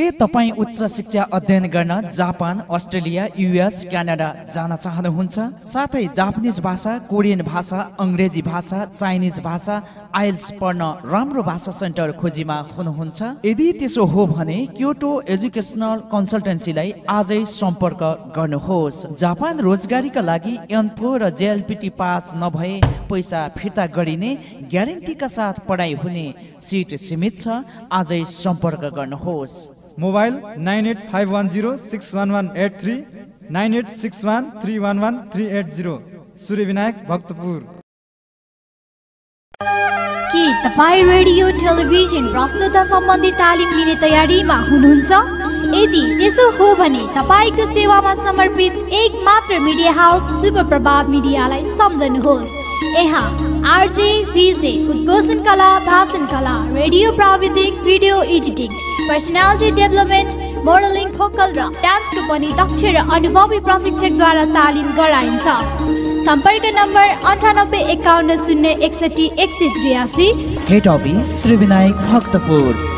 के तपाईँ उच्च शिक्षा अध्ययन गर्न जापान, अस्ट्रेलिया, युएस, क्यानाडा जान चाहनुहुन्छ? साथै जापानिज भाषा, कोरियन भाषा, अङ्ग्रेजी भाषा, चाइनिज भाषा, आइल्स पढ्न राम्रो भाषा सेन्टर खोजीमा हुनुहुन्छ? यदि त्यसो हो भने क्योटो एजुकेसनल कन्सल्टेन्सीलाई आजै सम्पर्क गर्नुहोस्। जापान रोजगारीका लागि एनफो र जेएलपिटी पास नभए पैसा फिर्ता गरिने ग्यारेन्टीका साथ पढाइ हुने, सिट सीमित छ। आजै सम्पर्क गर्नुहोस्। मोबाइल 9851061183 9861311380 सूर्य विनायक भक्तपुर। के तपाईँ रेडियो टेलिभिजन प्रस्तुता सम्बन्धी तालिम लिने तयारीमा हुनुहुन्छ? यदि त्यसो हो भने तपाईँको सेवामा समर्पित एक मात्र मिडिया हाउस शुभ प्रभात मिडियालाई सम्झनुहोस्। यहाँ आरजे, भिजे, उद्घोषण कला, भाषण कला, रेडियो प्राविधिक, video editing, personality development, modelling, vocal र डान्सको पनि दक्ष र अनुभवी प्रशिक्षकद्वारा तालिम गराइन्छ। सम्पर्क number 9851 061 183। Head office Shri Binayak Bhaktapur.